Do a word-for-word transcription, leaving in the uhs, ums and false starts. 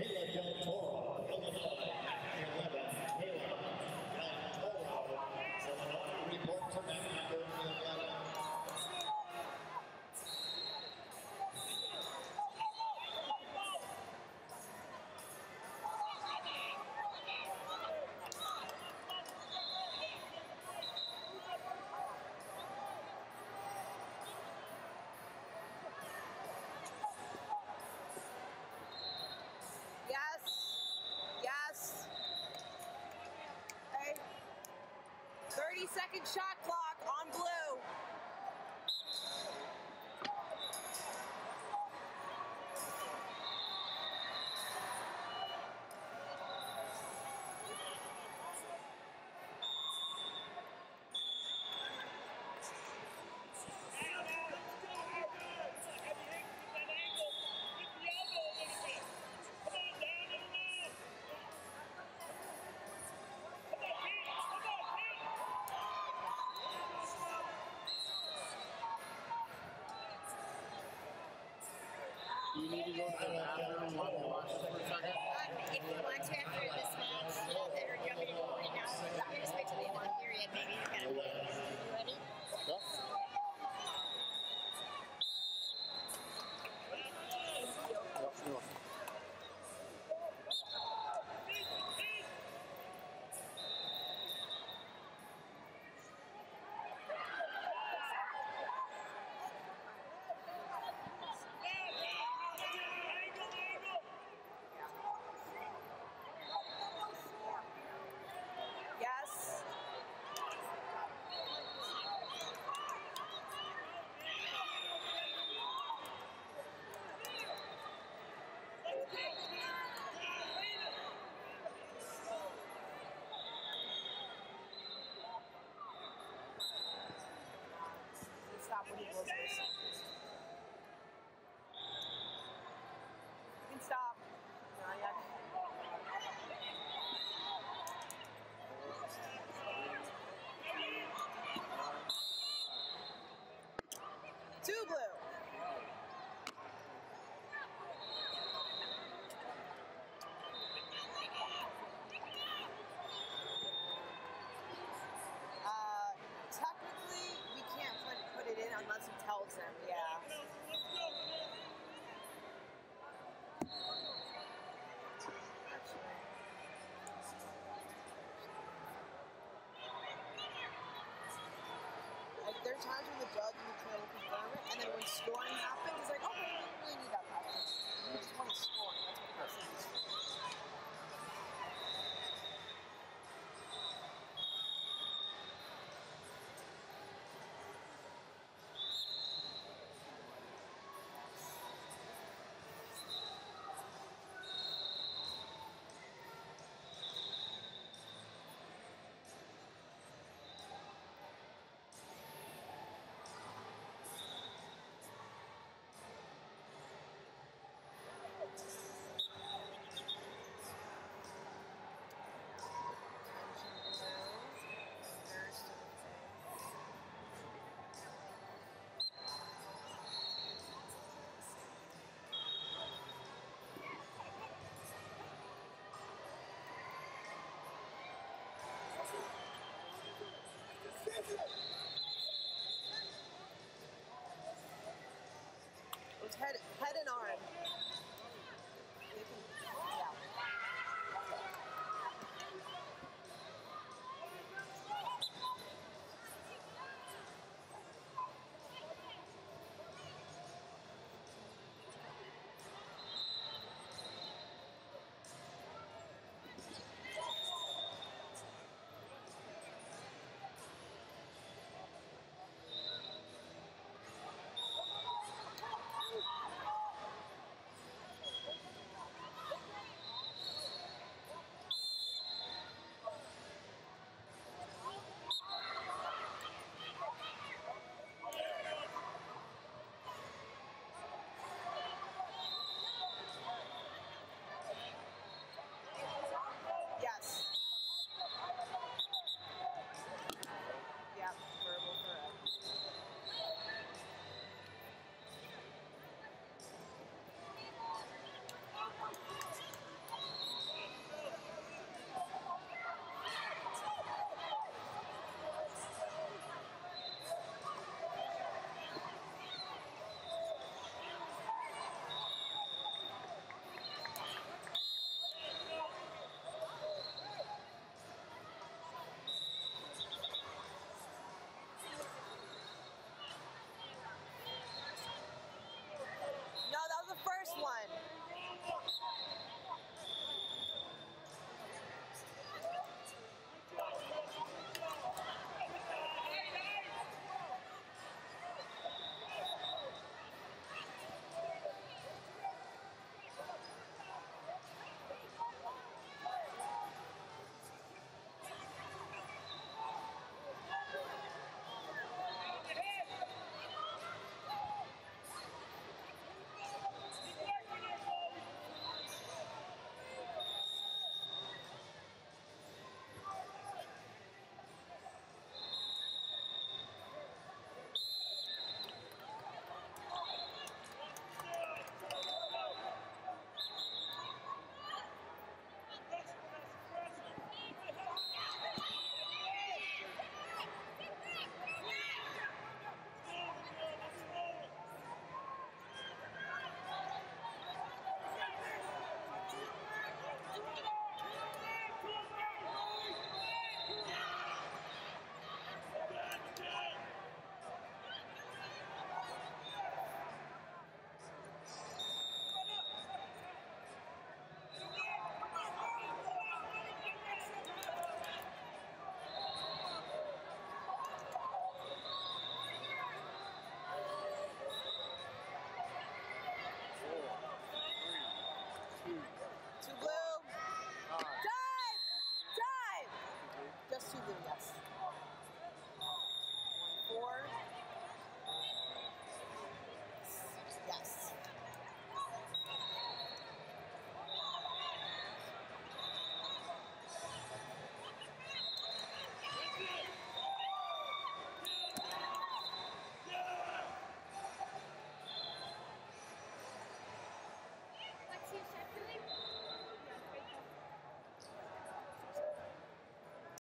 Kayla Del Toro, Illinois, eleven. Kayla Del Toro, Illinois, report to net number eleven. Yes. Yes. Okay. thirty second shot clock on blue. Do you need to go to the bathroom while we watch this for a second? Um, if you want to after this match, uh, or do you want me to go right now? I'm going to just wait till the end of the period, maybe. You kind of you ready? Yep. Yep, sure. Yes. Stop when he blows this. You can stop. Not yet. Two blue. Uh, technically, we can't put, put it in unless he tells him, yeah. Like, there are times when the judge will try to confirm it, and then when scoring happens, it's like, okay, we don't really need that practice. We just want to score.